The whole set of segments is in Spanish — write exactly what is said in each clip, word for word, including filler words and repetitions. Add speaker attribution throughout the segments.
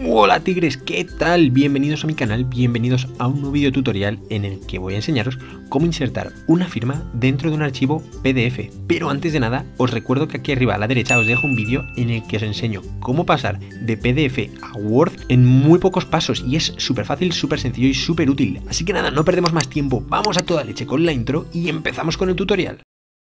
Speaker 1: Hola tigres, ¿qué tal? Bienvenidos a mi canal, bienvenidos a un nuevo video tutorial en el que voy a enseñaros cómo insertar una firma dentro de un archivo P D F. Pero antes de nada, os recuerdo que aquí arriba a la derecha os dejo un vídeo en el que os enseño cómo pasar de P D F a Word en muy pocos pasos y es súper fácil, súper sencillo y súper útil. Así que nada, no perdemos más tiempo, vamos a toda leche con la intro y empezamos con el tutorial.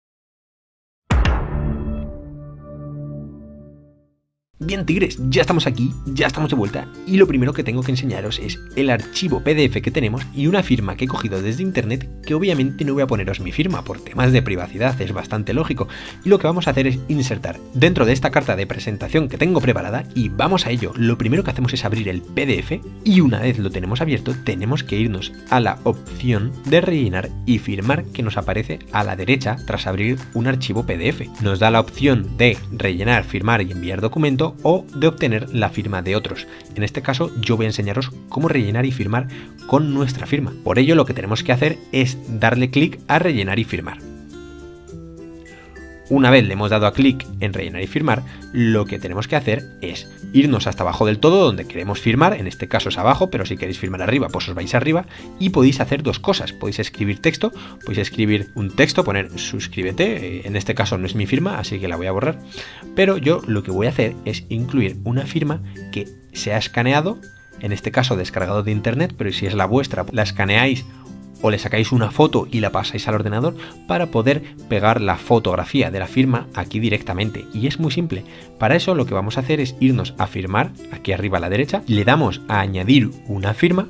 Speaker 1: Bien tigres, ya estamos aquí, ya estamos de vuelta y lo primero que tengo que enseñaros es el archivo P D F que tenemos y una firma que he cogido desde internet, que obviamente no voy a poneros mi firma por temas de privacidad, es bastante lógico, y lo que vamos a hacer es insertar dentro de esta carta de presentación que tengo preparada y vamos a ello. Lo primero que hacemos es abrir el P D F y una vez lo tenemos abierto tenemos que irnos a la opción de rellenar y firmar que nos aparece a la derecha tras abrir un archivo P D F. Nos da la opción de rellenar, firmar y enviar documento o de obtener la firma de otros. En este caso yo voy a enseñaros cómo rellenar y firmar con nuestra firma. Por ello lo que tenemos que hacer es darle clic a rellenar y firmar. Una vez le hemos dado a clic en rellenar y firmar, lo que tenemos que hacer es irnos hasta abajo del todo donde queremos firmar, en este caso es abajo, pero si queréis firmar arriba, pues os vais arriba y podéis hacer dos cosas. Podéis escribir texto, podéis escribir un texto, poner suscríbete, en este caso no es mi firma, así que la voy a borrar, pero yo lo que voy a hacer es incluir una firma que se ha escaneado, en este caso descargado de internet, pero si es la vuestra, la escaneáis o le sacáis una foto y la pasáis al ordenador para poder pegar la fotografía de la firma aquí directamente. Y es muy simple. Para eso lo que vamos a hacer es irnos a firmar, aquí arriba a la derecha, le damos a añadir una firma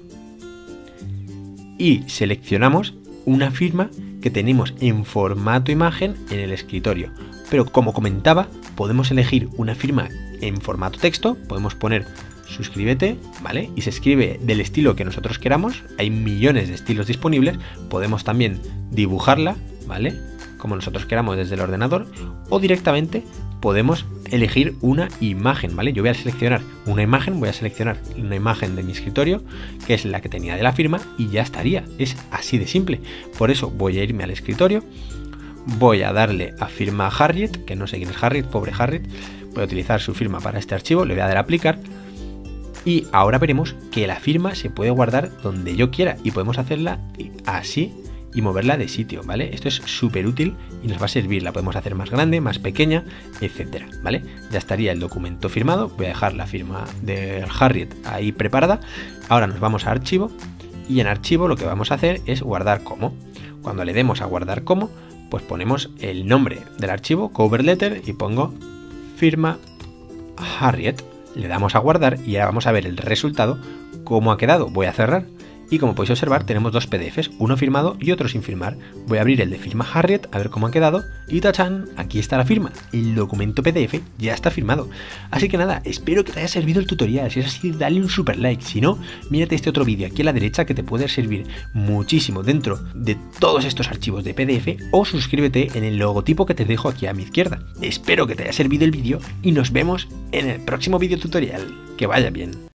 Speaker 1: y seleccionamos una firma que tenemos en formato imagen en el escritorio. Pero como comentaba, podemos elegir una firma en formato texto, podemos poner suscríbete, ¿vale? Y se escribe del estilo que nosotros queramos, hay millones de estilos disponibles, podemos también dibujarla, ¿vale? Como nosotros queramos desde el ordenador, o directamente podemos elegir una imagen, ¿vale? Yo voy a seleccionar una imagen, voy a seleccionar una imagen de mi escritorio, que es la que tenía de la firma, y ya estaría, es así de simple. Por eso voy a irme al escritorio, voy a darle a firma a Harriet, que no sé quién es Harriet, pobre Harriet, voy a utilizar su firma para este archivo, le voy a dar a aplicar. Y ahora veremos que la firma se puede guardar donde yo quiera y podemos hacerla así y moverla de sitio, ¿vale? Esto es súper útil y nos va a servir, la podemos hacer más grande, más pequeña, etcétera, ¿vale? Ya estaría el documento firmado, voy a dejar la firma de Harriet ahí preparada. Ahora nos vamos a archivo y en archivo lo que vamos a hacer es guardar como. Cuando le demos a guardar como, pues ponemos el nombre del archivo, cover letter, y pongo firma Harriet. Le damos a guardar y ahora vamos a ver el resultado, cómo ha quedado. Voy a cerrar y como podéis observar tenemos dos P D Fs, uno firmado y otro sin firmar. Voy a abrir el de firma Harriet a ver cómo ha quedado y ¡tachán! Aquí está la firma, el documento P D F ya está firmado. Así que nada, espero que te haya servido el tutorial, si es así dale un super like, si no, mírate este otro vídeo aquí a la derecha que te puede servir muchísimo dentro de todos estos archivos de P D F, o suscríbete en el logotipo que te dejo aquí a mi izquierda. Espero que te haya servido el vídeo y nos vemos en el próximo vídeo tutorial. Que vaya bien.